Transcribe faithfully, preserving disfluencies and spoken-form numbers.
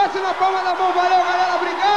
bate na palma da mão, valeu galera, obrigado!